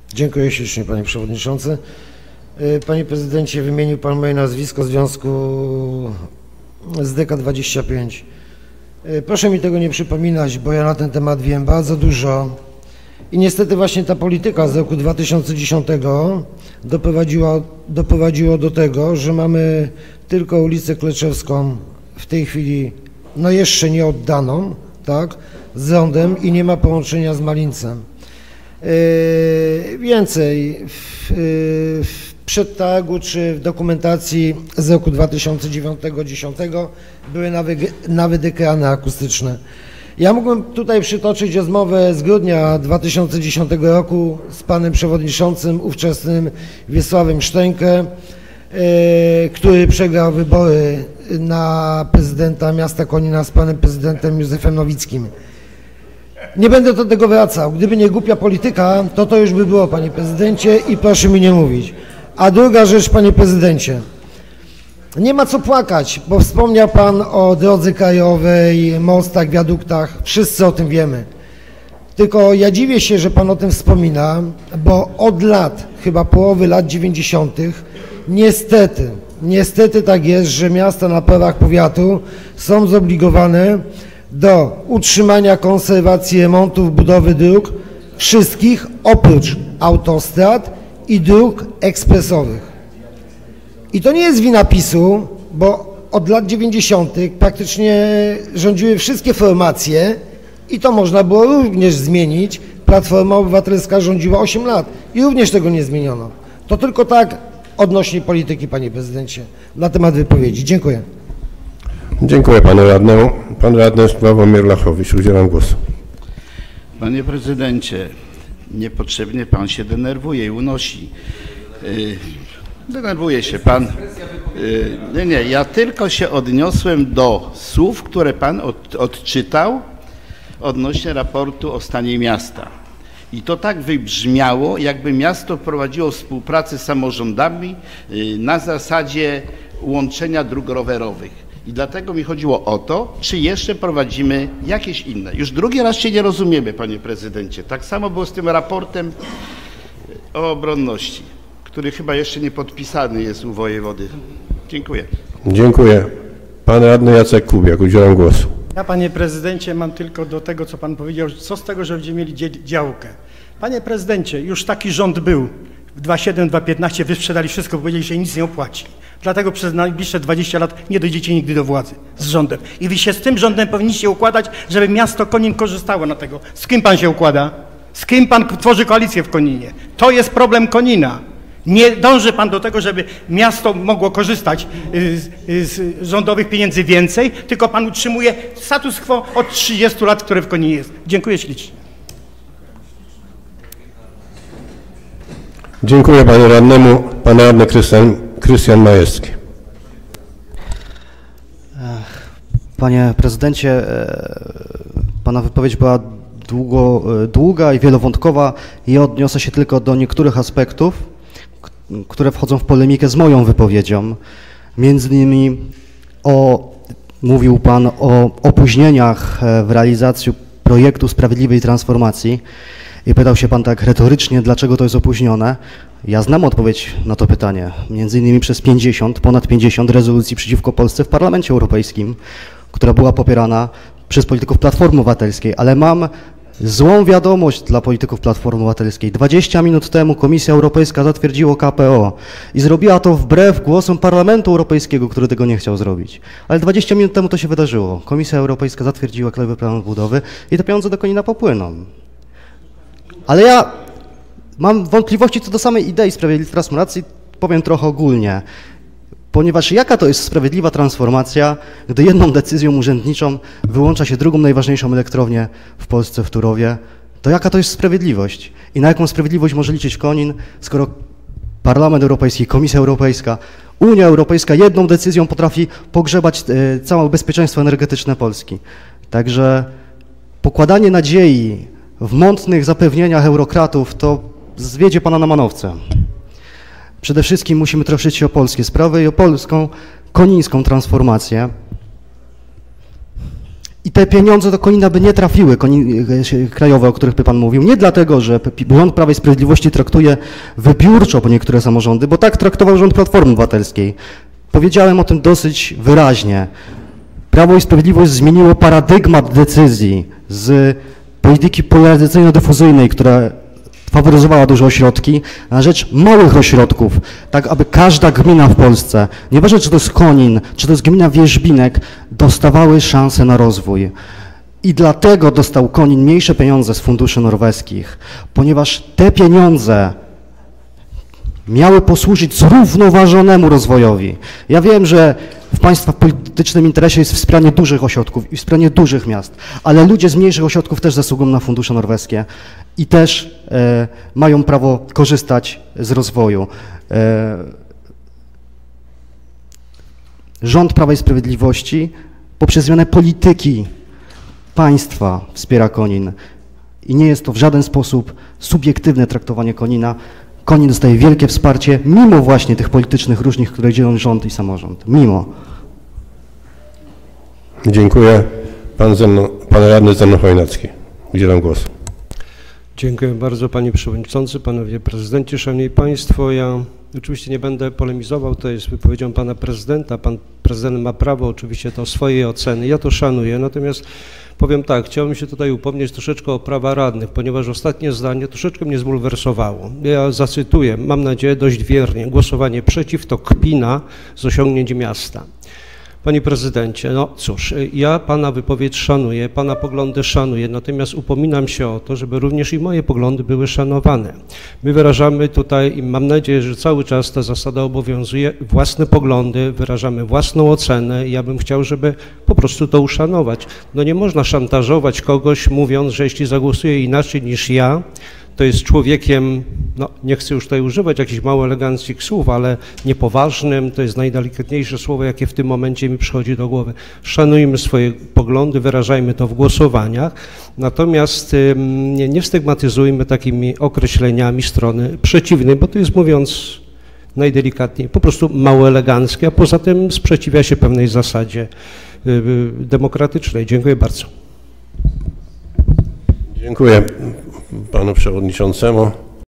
Dziękuję ślicznie, panie przewodniczący. Panie prezydencie, wymienił pan moje nazwisko w związku z DK25. Proszę mi tego nie przypominać, bo ja na ten temat wiem bardzo dużo i niestety właśnie ta polityka z roku 2010 doprowadziła do tego, że mamy tylko ulicę Kleczewską w tej chwili, no jeszcze nie oddaną, tak, z Rondem i nie ma połączenia z Malincem. Więcej, w przetargu czy w dokumentacji z roku 2009-2010 były nawet ekrany akustyczne. Ja mógłbym tutaj przytoczyć rozmowę z grudnia 2010 roku z panem przewodniczącym ówczesnym Wiesławem Szczękę, który przegrał wybory na prezydenta miasta Konina z panem prezydentem Józefem Nowickim. Nie będę do tego wracał. Gdyby nie głupia polityka, to już by było, panie prezydencie, i proszę mi nie mówić. A druga rzecz, panie prezydencie, nie ma co płakać, bo wspomniał pan o drodze krajowej, mostach, wiaduktach, wszyscy o tym wiemy. Tylko ja dziwię się, że pan o tym wspomina, bo od lat, chyba połowy lat 90. niestety tak jest, że miasta na prawach powiatu są zobligowane do utrzymania, konserwacji, remontów, budowy dróg wszystkich oprócz autostrad i dróg ekspresowych. I to nie jest wina PiS-u, bo od lat 90. praktycznie rządziły wszystkie formacje i to można było również zmienić. Platforma Obywatelska rządziła 8 lat i również tego nie zmieniono. To tylko tak odnośnie polityki, panie prezydencie, na temat wypowiedzi. Dziękuję. Dziękuję panu radnemu. Pan radny Sławomir Lachowicz, udzielam głosu. Panie prezydencie, niepotrzebnie pan się denerwuje i unosi. Denerwuje się pan. Nie, ja tylko się odniosłem do słów, które pan odczytał odnośnie raportu o stanie miasta. I to tak wybrzmiało, jakby miasto prowadziło współpracę z samorządami na zasadzie łączenia dróg rowerowych. I dlatego mi chodziło o to, czy jeszcze prowadzimy jakieś inne. Już drugi raz się nie rozumiemy, panie prezydencie. Tak samo było z tym raportem o obronności, który chyba jeszcze nie podpisany jest u wojewody. Dziękuję. Dziękuję. Pan radny Jacek Kubiak, udzielam głosu. Ja, panie prezydencie, mam tylko do tego, co pan powiedział, co z tego, że będziemy mieli działkę. Panie prezydencie, już taki rząd był. W 2007-2015 wysprzedali wszystko, powiedzieli, że nic nie opłaci. Dlatego przez najbliższe 20 lat nie dojdziecie nigdy do władzy z rządem. I wy się z tym rządem powinniście układać, żeby miasto Konin korzystało na tego. Z kim pan się układa? Z kim pan tworzy koalicję w Koninie? To jest problem Konina. Nie dąży pan do tego, żeby miasto mogło korzystać z rządowych pieniędzy więcej, tylko pan utrzymuje status quo od 30 lat, które w Koninie jest. Dziękuję ślicznie. Dziękuję panu radnemu. Pan radny Krystian Majewski. Panie prezydencie, pana wypowiedź była długa i wielowątkowa. Ja odniosę się tylko do niektórych aspektów, które wchodzą w polemikę z moją wypowiedzią. Między innymi mówił pan o opóźnieniach w realizacji projektu Sprawiedliwej Transformacji i pytał się pan tak retorycznie, dlaczego to jest opóźnione. Ja znam odpowiedź na to pytanie, między innymi przez ponad 50 rezolucji przeciwko Polsce w Parlamencie Europejskim, która była popierana przez polityków Platformy Obywatelskiej, ale mam złą wiadomość dla polityków Platformy Obywatelskiej. 20 minut temu Komisja Europejska zatwierdziła KPO i zrobiła to wbrew głosom Parlamentu Europejskiego, który tego nie chciał zrobić. Ale 20 minut temu to się wydarzyło. Komisja Europejska zatwierdziła Krajowy Plan Odbudowy i te pieniądze do Konina popłyną. Ale ja mam wątpliwości co do samej idei sprawiedliwej transformacji, powiem trochę ogólnie. Ponieważ jaka to jest sprawiedliwa transformacja, gdy jedną decyzją urzędniczą wyłącza się drugą najważniejszą elektrownię w Polsce, w Turowie, to jaka to jest sprawiedliwość? I na jaką sprawiedliwość może liczyć Konin, skoro Parlament Europejski, Komisja Europejska, Unia Europejska jedną decyzją potrafi pogrzebać całe bezpieczeństwo energetyczne Polski. Także pokładanie nadziei w mątnych zapewnieniach eurokratów to zwiedzie pana na manowce. Przede wszystkim musimy troszczyć się o polskie sprawy i o polską, konińską transformację. I te pieniądze do Konina by nie trafiły, krajowe, o których by pan mówił, nie dlatego, że rząd Prawa i Sprawiedliwości traktuje wybiórczo po niektóre samorządy, bo tak traktował rząd Platformy Obywatelskiej. Powiedziałem o tym dosyć wyraźnie. Prawo i Sprawiedliwość zmieniło paradygmat decyzji z polityki polaryzacyjno-dyfuzyjnej, która faworyzowała duże ośrodki, na rzecz małych ośrodków, tak aby każda gmina w Polsce, nieważne czy to jest Konin, czy to jest gmina Wierzbinek, dostawały szansę na rozwój. I dlatego dostał Konin mniejsze pieniądze z funduszy norweskich, ponieważ te pieniądze miały posłużyć zrównoważonemu rozwojowi. Ja wiem, że w państwa politycznym interesie jest wspieranie dużych ośrodków i wspieranie dużych miast, ale ludzie z mniejszych ośrodków też zasługują na fundusze norweskie i też mają prawo korzystać z rozwoju. Rząd Prawa i Sprawiedliwości poprzez zmianę polityki państwa wspiera Konin i nie jest to w żaden sposób subiektywne traktowanie Konina. Konin dostaje wielkie wsparcie, mimo właśnie tych politycznych różnic, które dzielą rząd i samorząd. Mimo. Dziękuję. Pan radny Zenon Chojnacki. Udzielam głosu. Dziękuję bardzo Panie Przewodniczący, Panowie Prezydenci, Szanowni Państwo. Ja oczywiście nie będę polemizował, to jest wypowiedzią Pana Prezydenta. Pan Prezydent ma prawo oczywiście do swojej oceny, ja to szanuję, natomiast powiem tak, chciałbym się tutaj upomnieć troszeczkę o prawa radnych, ponieważ ostatnie zdanie troszeczkę mnie zbulwersowało. Ja zacytuję, mam nadzieję dość wiernie, głosowanie przeciw to kpina z osiągnięć miasta. Panie Prezydencie, no cóż, ja Pana wypowiedź szanuję, Pana poglądy szanuję, natomiast upominam się o to, żeby również i moje poglądy były szanowane. My wyrażamy tutaj i mam nadzieję, że cały czas ta zasada obowiązuje, własne poglądy, wyrażamy własną ocenę i ja bym chciał, żeby po prostu to uszanować. No nie można szantażować kogoś, mówiąc, że jeśli zagłosuje inaczej niż ja, to jest człowiekiem, no nie chcę już tutaj używać jakichś mało eleganckich słów, ale niepoważnym, to jest najdelikatniejsze słowo, jakie w tym momencie mi przychodzi do głowy. Szanujmy swoje poglądy, wyrażajmy to w głosowaniach, natomiast nie stygmatyzujmy takimi określeniami strony przeciwnej, bo to jest, mówiąc najdelikatniej, po prostu mało eleganckie, a poza tym sprzeciwia się pewnej zasadzie demokratycznej. Dziękuję bardzo. Dziękuję panu przewodniczącemu.